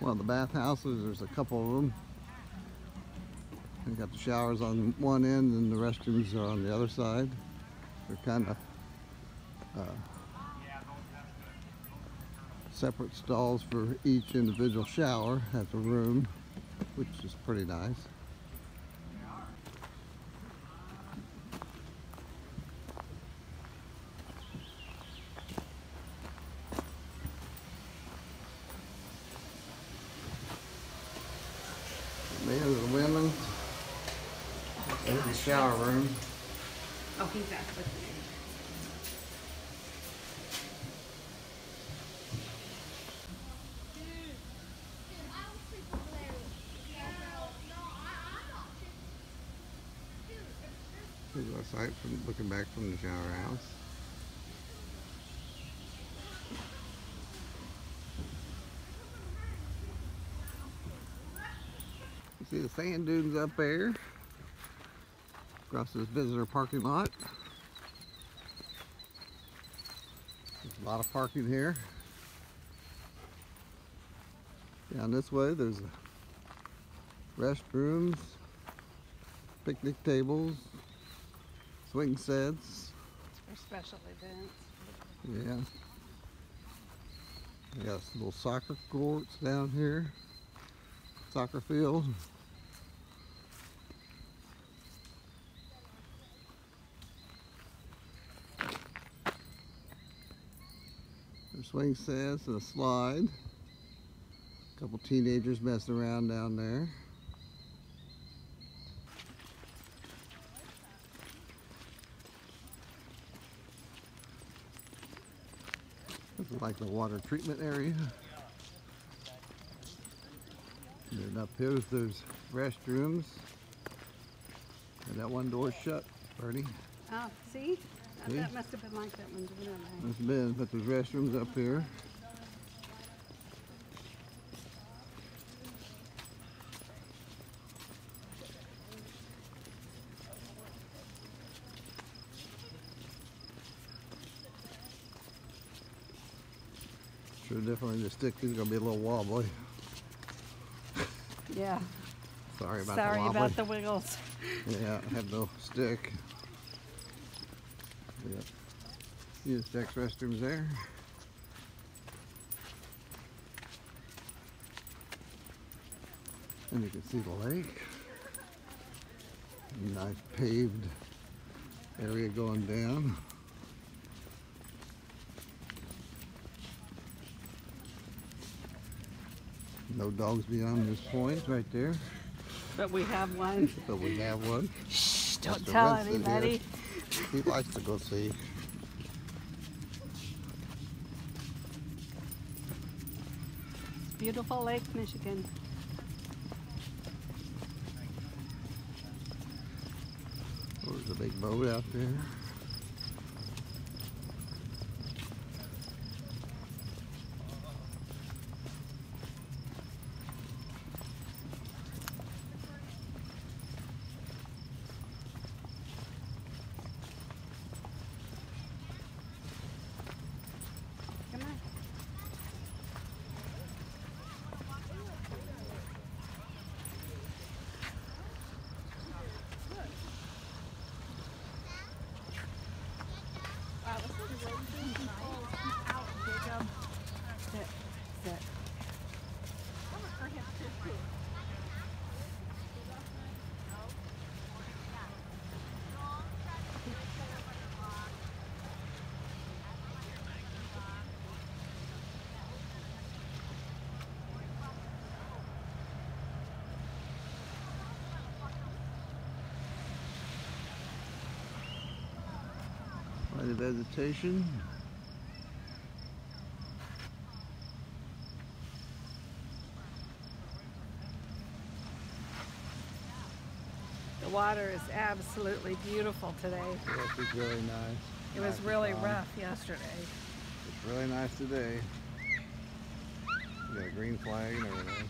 Well, the bathhouses, there's a couple of them. You got the showers on one end and the restrooms are on the other side. They're kind of separate stalls for each individual shower at the room, which is pretty nice. There's the women's. There's the shower room. Oh, he's back with me. Here's our site from looking back from the shower house. You see the sand dunes up there across this visitor parking lot. There's a lot of parking here. Down this way there's restrooms, picnic tables, swing sets. For special events. Yeah. We got little soccer courts down here. Soccer field. There's swing sets and a slide. A couple teenagers messing around down there. This is like the water treatment area. And then up here there's restrooms. And that one door's shut, Bertie. Oh, see? See? That must have been like that one, didn't it? It's been, but there's restrooms up here. Sure, definitely the stick is gonna be a little wobbly. Yeah. Sorry about Sorry the wobbly. about the wiggles. Yeah, I have no stick. Yep. Unisex restrooms there. And you can see the lake. Nice paved area going down. No dogs beyond this point right there. But we have one. But we have one. Shh, don't Mr. tell Winston anybody. He likes to go see. Beautiful Lake, Michigan. Oh, there's a big boat out there. Come on. Sit, sit. By the vegetation. The water is absolutely beautiful today. Yes, it's really nice. It was really rough yesterday. It's really nice today. We got a green flag and everything.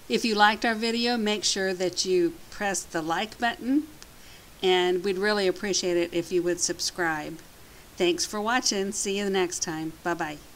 If you liked our video, make sure that you press the like button, and we'd really appreciate it if you would subscribe. Thanks for watching. See you the next time. Bye-bye.